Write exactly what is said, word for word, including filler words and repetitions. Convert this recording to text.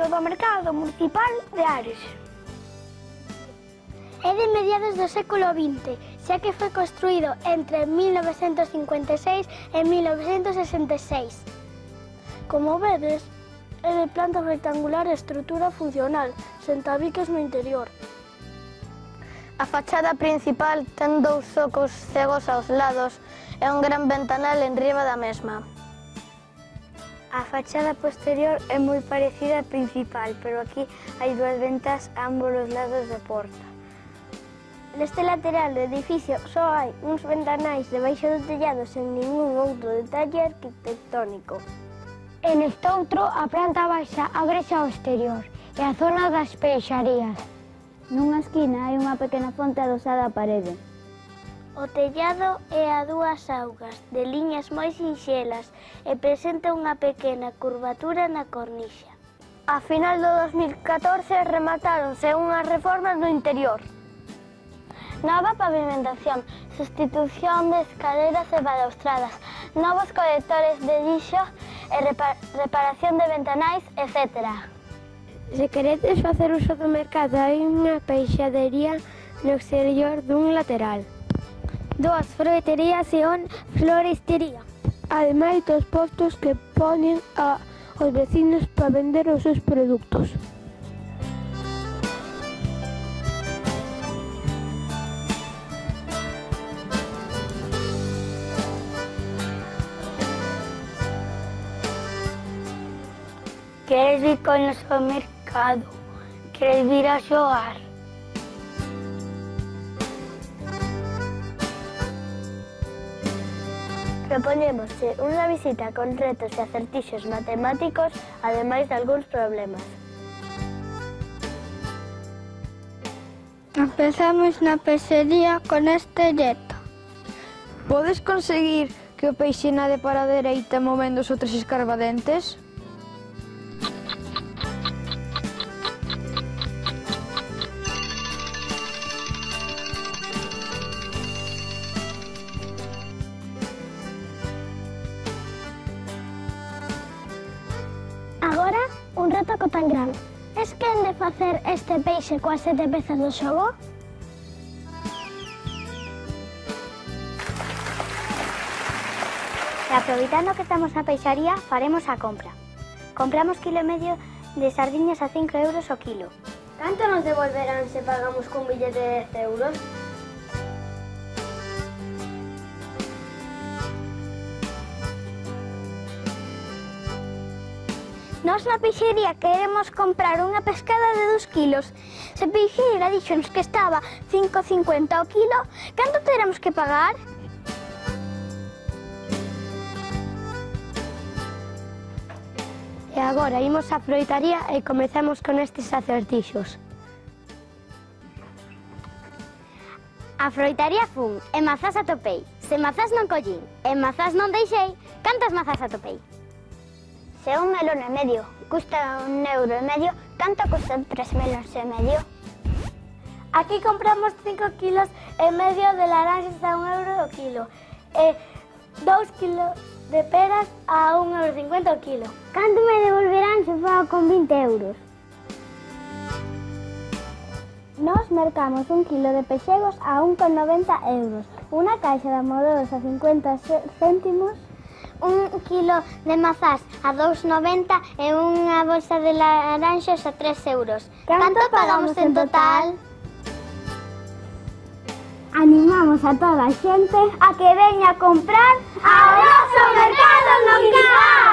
edificio do Mercado Municipal de Ares. É de mediados do século vinte, xa que foi construído entre mil novecentos cincuenta e seis e mil novecentos sesenta e seis. Como vedes, é de planta rectangular e estrutura funcional, sen tabiques no interior. A fachada principal ten dous zocos cegos aos lados e un gran ventanal enriba da mesma. A fachada posterior é moi parecida á principal, pero aquí hai dúas ventas a ambos os lados da porta. Neste lateral do edificio só hai uns ventanais debaixo do tellado sen ningún outro detalle arquitectónico. E neste outro, a planta baixa ábrese ao exterior e a zona das peixarías. Nunha esquina hai unha pequena fonte adosada á parede. O tellado é a dúas augas, de liñas moi sinxelas, e presenta unha pequena curvatura na cornixa. A final do dos mil catorce rematáronse unhas reformas no interior. Nova pavimentación, sustitución de escaleras e balaustradas, novos colectores de lixo e reparación de ventanais, etcétera. Se queredes facer uso do mercado, hai unha peixadería no exterior dun lateral. Dúas froiterías e un floristería. Ademais dos postos que ponen a, os vecinos para vender os seus produtos. Queres vir connosco ao mercado? Queres vir a xogar? Propoñémosche unha visita con retos e acertixos matemáticos, ademais de algúns problemas. Empezamos na peixería con este reto. Podes conseguir que o peixe nade para a dereita movendo os outros escarbadentes? Agora, un reto co tan grande. Es quen de facer este peixe coas sete pezas do xogo? E aproveitando que estamos na peixaría, faremos a compra. Compramos quilo e medio de sardiñas a cinco euros o kilo. Canto nos devolverán se pagamos cun billete de dez euros? Nós na peixería queremos comprar unha pescada de dos kilos. Se a peixeira dixonos que estaba cinco cincuenta o kilo, canto teremos que pagar? E agora imos á froitaría e comezamos con estes acertixos. A froitaría fun, e mazás atopei. Se mazás non collín, e mazás non deixei, cantas mazás atopei? Se un melón e medio custa un euro e medio, canto custan tres melóns e medio? Aquí compramos cinco kilos e medio de laranxas a un euro o kilo e dous kilos de peras a un euro cincuenta o kilo. Canto me devolverán se fago con vinte euros? Nos mercamos un kilo de pexegos a un con noventa euros, unha caixa de amodeus a cincuenta céntimos, un kilo de mazás a dous noventa e unha bolsa de laranxas a tres euros. Canto pagamos en total? Animamos a toda a xente a que veña a comprar ao noso mercado municipal.